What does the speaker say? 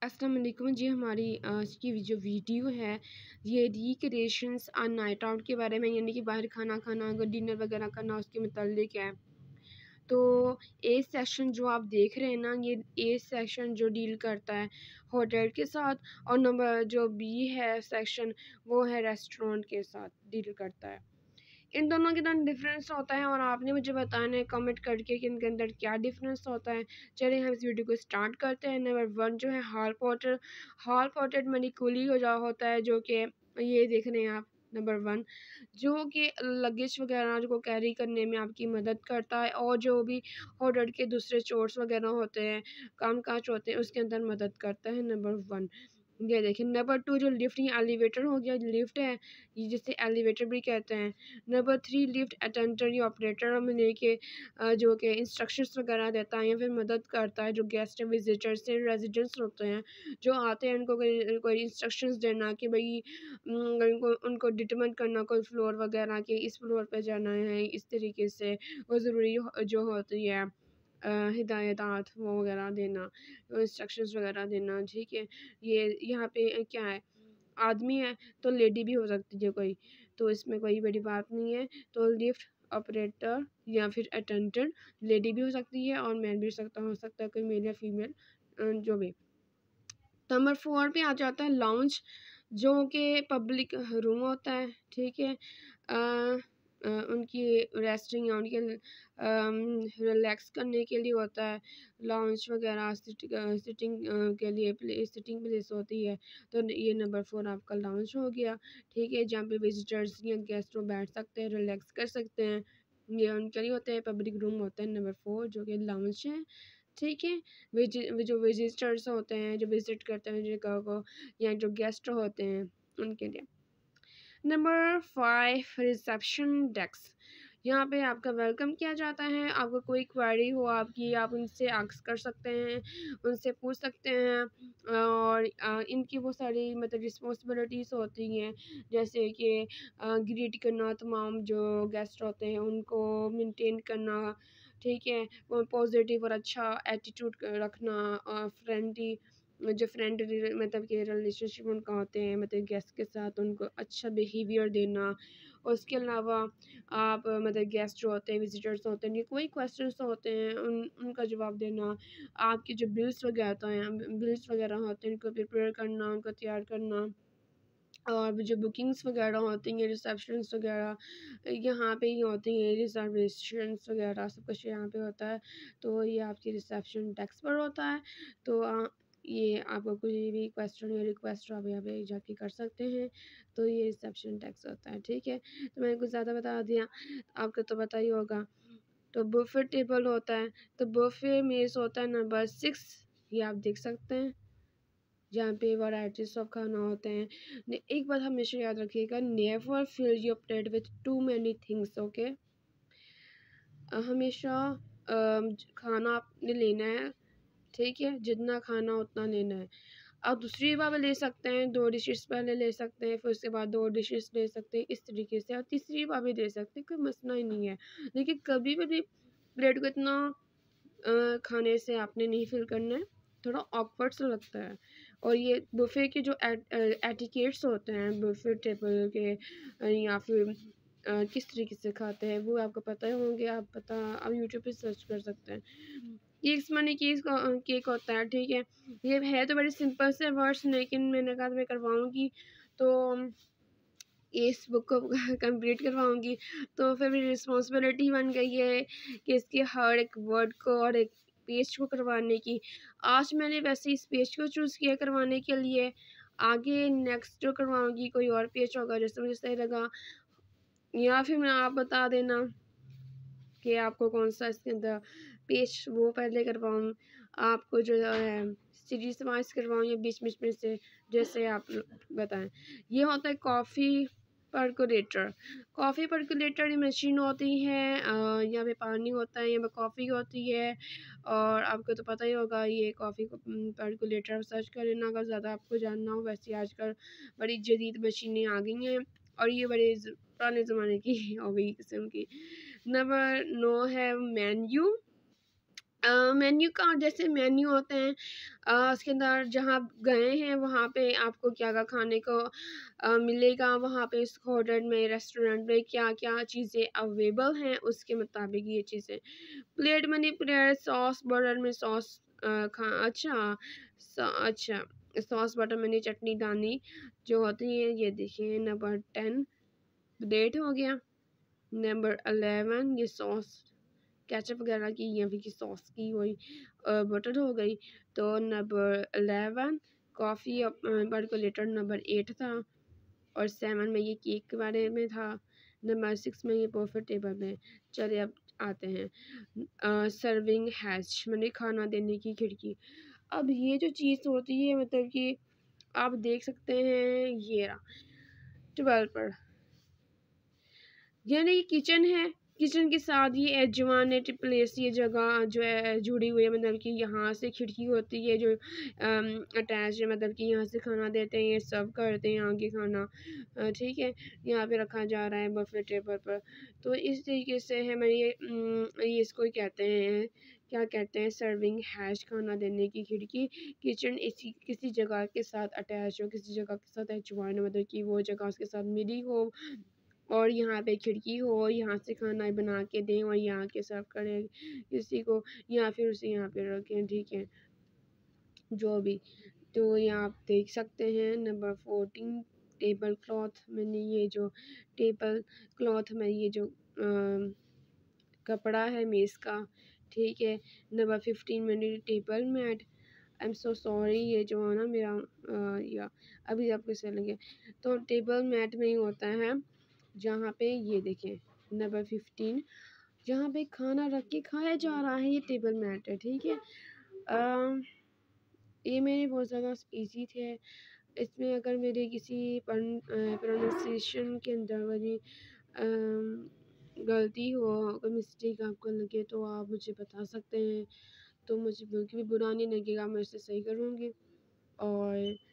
अस्सलाम वालेकुम जी। हमारी आज की जो वीडियो है ये रिक्रिएशंस ऑन नाइट आउट के बारे में, यानी कि बाहर खाना खाना, अगर डिनर वगैरह करना, उसके मुतालिक है। तो ए सेक्शन जो आप देख रहे हैं ना, ये ए सेक्शन जो डील करता है होटल के साथ, और नंबर जो बी है सेक्शन वो है रेस्टोरेंट के साथ डील करता है। इन दोनों के अंदर डिफरेंस होता है और आपने मुझे बताना है कमेंट करके कि इनके अंदर क्या डिफरेंस होता है। चलिए हम इस वीडियो को स्टार्ट करते हैं। नंबर 1 जो है हॉल पोर्ट्रेट मनिकुली हो जा होता है, जो कि ये देख रहे हैं आप। नंबर 1 जो कि लगेज वगैरह को कैरी करने में आपकी मदद करता है, और जो भी होटल के दूसरे चोर्स वगैरह होते हैं, काम काज होते हैं, उसके अंदर मदद करता है। नंबर 1 ये देखिए। नंबर 2 जो लिफ्ट या एलिवेटर हो गया, लिफ्ट है ये, जिसे एलिवेटर भी कहते हैं। नंबर 3 लिफ्ट अटेंडर या ऑपरेटर में लेके जो कि इंस्ट्रक्शंस वगैरह देता है या फिर मदद करता है जो गेस्ट विजिटर्स से रेजिडेंट्स होते हैं, जो आते हैं, उनको कोई इंस्ट्रक्शंस देना कि भाई उनको उनको डिटरमाइन करना कोई फ्लोर वगैरह कि इस फ्लोर पे जाना है, इस तरीके से वो ज़रूरी जो होती है हिदायतात वो वगैरह देना, इंस्ट्रक्शंस वगैरह देना। ठीक है। ये यहाँ पे क्या है, आदमी है तो लेडी भी हो सकती है कोई, तो इसमें कोई बड़ी बात नहीं है। तो लिफ्ट ऑपरेटर या फिर अटेंडेंट लेडी भी हो सकती है और मैन भी हो सकता है कोई मेल या फीमेल, जो भी। नंबर 4 पे आ जाता है लाउंज, जो कि पब्लिक रूम होता है। ठीक है। उनकी रेस्टिंग या उनके रिलैक्स करने के लिए होता है। लाउंज वगैरह सिटिंग के लिए सिटिंग प्लेस होती है। तो ये नंबर 4 आपका लाउंज हो गया। ठीक है। जहाँ पे विजिटर्स या गेस्ट वो बैठ सकते हैं, रिलैक्स कर सकते हैं। ये उनके लिए होते हैं, पब्लिक रूम होता है नंबर 4 जो कि लाउंज है। ठीक है। जो विजिटर्स होते हैं, जो विजिट करते हैं जगह को, या जो गेस्ट होते हैं उनके लिए। नंबर 5 रिसेप्शन डेस्क, यहाँ पे आपका वेलकम किया जाता है। आपको कोई क्वेरी हो आपकी, आप उनसे आस्क कर सकते हैं, उनसे पूछ सकते हैं। और इनकी वो सारी मतलब रिस्पॉन्सिबिलिटीज़ होती हैं, जैसे कि ग्रीट करना तमाम जो गेस्ट होते हैं उनको, मेंटेन करना। ठीक है। वो पॉजिटिव और अच्छा एटीट्यूड रखना, और फ्रेंडली जो फ्रेंडली मतलब कि रिलेशनशिप उनका होते हैं, मतलब गेस्ट के साथ उनको अच्छा बिहेवियर देना। और उसके अलावा आप मतलब गेस्ट जो होते हैं, विजिटर्स होते हैं, ये कोई क्वेश्चंस होते हैं उनका जवाब देना। आपके जो बिल्स वगैरह होते हैं, उनको प्रिपेयर करना, उनको तैयार करना। और जो बुकिंग्स वगैरह होती हैं, रिसेप्शंस वगैरह यहाँ पे ही होती हैं, रिजर्वेशंस वगैरह सब कुछ यहाँ पे होता है। तो ये आपकी रिसेप्शन डेस्क पर होता है। तो ये आपको कोई भी क्वेश्चन या रिक्वेस्ट आप यहाँ पे जाके कर सकते हैं। तो ये रिसेप्शन डेस्क होता है। ठीक है। तो मैंने कुछ ज़्यादा बता दिया, आपको तो पता ही होगा। तो बुफे टेबल होता है, तो बुफे मेज़ होता है नंबर 6, ये आप देख सकते हैं, जहाँ पे वैराइटीज ऑफ खाना होते हैं। एक बात हमेशा याद रखिएगा, never fill your plate with too many things. Okay. हमेशा खाना आपने लेना है। ठीक है। जितना खाना उतना लेना है। आप दूसरी बार ले सकते हैं, 2 डिशेस पहले ले सकते हैं, फिर उसके बाद 2 डिशेस ले सकते हैं, इस तरीके से। और तीसरी बार भी ले सकते हैं, कोई मसला ही नहीं है। लेकिन कभी भी प्लेट को इतना खाने से आपने नहीं फिल करना है, थोड़ा ऑकवर्ड सा लगता है। और ये बुफे के जो एटिकेट्स होते हैं बुफे टेबल के, या फिर किस तरीके से खाते हैं वो आपको पता ही होंगे। आप यूट्यूब पे सर्च कर सकते हैं। केक्स मनी केक होता है। ठीक है। ये है तो बड़े सिंपल से वर्ड्स, लेकिन मैंने कहा मैं करवाऊँगी तो इस बुक को कंप्लीट करवाऊँगी, तो फिर मेरी रिस्पॉन्सिबिलिटी बन गई है कि इसके हर एक वर्ड को और एक पेज को करवाने की। आज मैंने वैसे इस पेज को चूज़ किया करवाने के लिए। आगे नेक्स्ट जो करवाऊँगी कोई और पेज होगा जैसे मुझे सही लगा, या फिर मैं आप बता देना कि आपको कौन सा इसके अंदर पेज वो पहले करवाऊँ, आपको जो है सीरीज वाइज करवाऊँ या बीच बीच में से, जैसे आप बताएं। ये होता है कॉफ़ी परकोलेटर। कॉफ़ी परकोलेटर ये मशीन होती है, यहाँ पे पानी होता है, यहाँ पे कॉफ़ी होती है। और आपको तो पता ही होगा ये कॉफ़ी परकोलेटर सर्च कर लेना अगर ज़्यादा आपको जानना हो। वैसे आजकल बड़ी जदीद मशीनें आ गई हैं और ये बड़े पुराने ज़माने की हो गई किस्म की। नंबर 9 है मेन्यू। मेन्यू कार्ड जैसे मेन्यू होते हैं, उसके अंदर जहाँ आप गए हैं वहाँ पे आपको क्या क्या खाने को मिलेगा, वहाँ पे उस होटल में रेस्टोरेंट में क्या क्या चीज़ें अवेलेबल हैं उसके मुताबिक ये चीज़ें। प्लेट मनी प्लेट सॉस बटर में सॉस अच्छा सॉस बटर मनी चटनी दानी जो होती है ये देखिए। नंबर 10 प्लेट हो गया। नंबर 11 ये सॉस केचप वगैरह की या फिर की सॉस की वही बटर हो गई। तो नंबर 11 कॉफ़ी पर्कोलेटर नंबर 8 था। और 7 में ये केक के बारे में था। नंबर 6 में ये परफेक्ट टेबल में। चलिए अब आते हैं सर्विंग हैच मैंने खाना देने की खिड़की। अब ये जो चीज़ होती है मतलब कि आप देख सकते हैं ये रहा 12 पर, यानी कि किचन है। किचन के साथ ये एडजवानेट प्लेस ये जगह जो है जुड़ी हुई है, मतलब कि यहाँ से खिड़की होती है जो अटैच है, मतलब कि यहाँ से खाना देते हैं, ये सर्व करते हैं यहाँ के खाना। ठीक है, यहाँ पे रखा जा रहा है बफे टेबल पर। तो इस तरीके से है मैं ये इसको कहते हैं क्या कहते हैं सर्विंग हैच खाना देने की खिड़की। किचन इसी किसी जगह के साथ अटैच हो, किसी जगह के साथ एडजॉइन हो, मतलब कि वो जगह उसके साथ मिली हो और यहाँ पे खिड़की हो, यहाँ से खाना बना के दें और यहाँ के सर्व करें किसी को, या फिर उसे यहाँ पे रखें। ठीक है, जो भी। तो यहाँ आप देख सकते हैं नंबर 14 टेबल क्लॉथ। मैंने ये जो टेबल क्लॉथ में ये जो कपड़ा है मेज़ का, ठीक है। नंबर 15 मैंने table mat. I am so sorry ये जो है ना मेरा या अभी आपको सही लगे। तो टेबल मैट में ही होता है जहाँ पे ये देखें नंबर 15 जहाँ पे खाना रख के खाया जा रहा है, ये टेबल मैट है। ठीक है, ये मेरे बहुत ज़्यादा इजी थे। इसमें अगर मेरे किसी प्रोनाउंसिएशन के अंदर मेरी गलती हो, कोई मिस्टेक आपको लगे तो आप मुझे बता सकते हैं। तो मुझे बिल्कुल भी बुरा नहीं लगेगा, मैं इसे सही करूँगी। और